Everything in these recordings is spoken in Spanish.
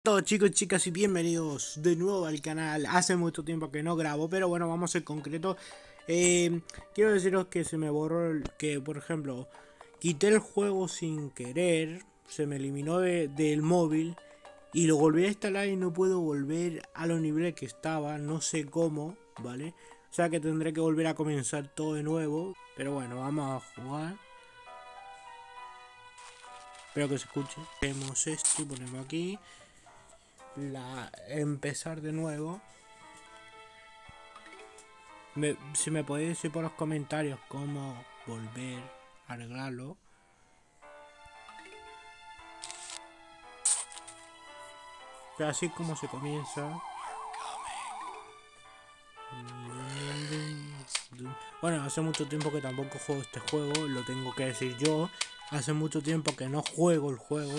Hola chicos, chicas y bienvenidos de nuevo al canal. Hace mucho tiempo que no grabo, pero bueno, vamos en concreto. Quiero deciros que se me borró, que por ejemplo, quité el juego sin querer, se me eliminó del móvil y lo volví a instalar y no puedo volver a los niveles que estaba, no sé cómo, ¿vale? O sea que tendré que volver a comenzar todo de nuevo, pero bueno, vamos a jugar. Espero que se escuche. Vemos esto y ponemos aquí. Empezar de nuevo. Si me podéis decir por los comentarios cómo volver a arreglarlo. Pero así como se comienza. Bueno, hace mucho tiempo que tampoco juego este juego, lo tengo que decir yo. Hace mucho tiempo que no juego el juego.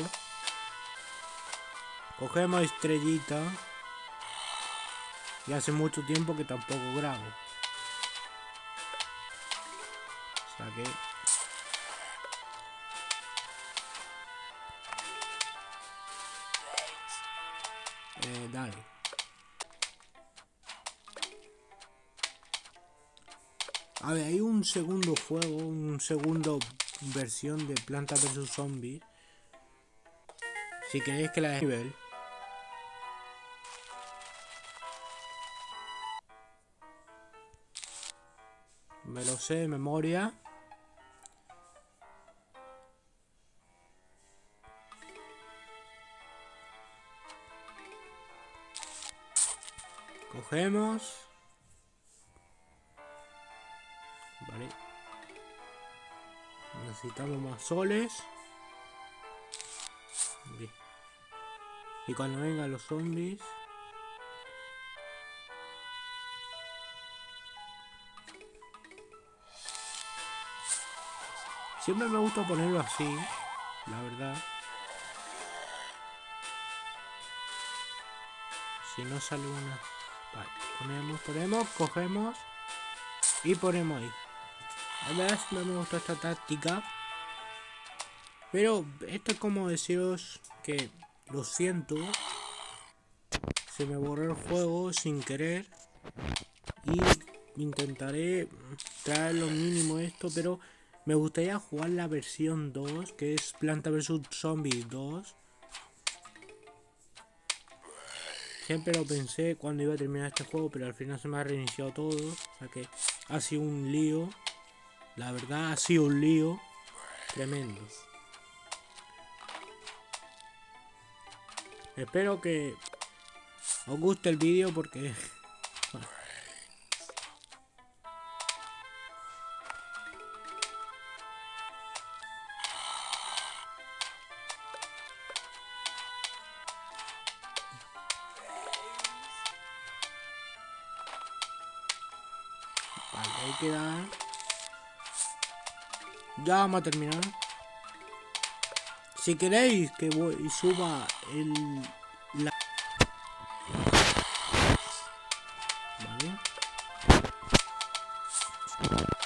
Cogemos estrellita. Y hace mucho tiempo que tampoco grabo. O sea que... dale. A ver, hay un segundo juego, un segundo versión de Planta vs Zombies. Si queréis que la de nivel. Me lo sé de memoria. Cogemos. Vale. Necesitamos más soles. Bien. Y cuando vengan los zombies. Siempre me gusta ponerlo así, la verdad. Si no sale una... Vale, ponemos, cogemos y ponemos ahí. A ver, no me gusta esta táctica. Pero esto es como deciros que lo siento. Se me borró el juego sin querer. Y intentaré traer lo mínimo esto, pero me gustaría jugar la versión 2, que es Planta vs Zombies 2. Siempre lo pensé cuando iba a terminar este juego, pero al final se me ha reiniciado todo. O sea que ha sido un lío. La verdad ha sido un lío tremendo. Espero que os guste el vídeo porque... Vale, hay que dar. Ya vamos a terminar. Si queréis que suba la... Vale.